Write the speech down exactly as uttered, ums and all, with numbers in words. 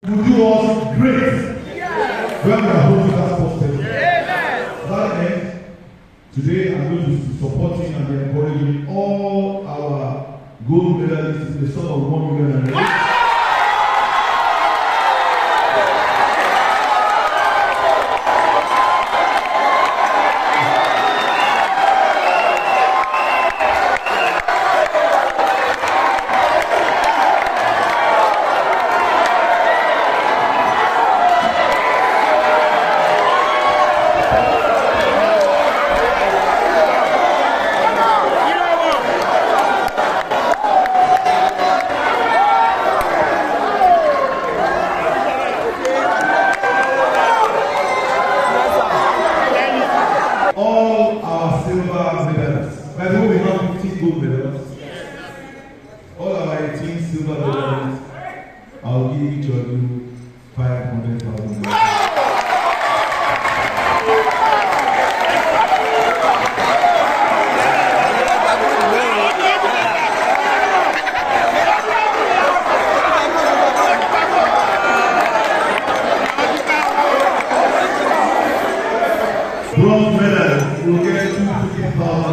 will do us great when we are holding that posted. That end, today I'm going to be supporting and encouraging all our gold medalists in the sum of one million naira. All our silver medalists. By the way, we have fifteen gold medals. All our eighteen silver medalists, I'll give each of you five hundred thousand dollars. Bronze medal will get two fifty thousand.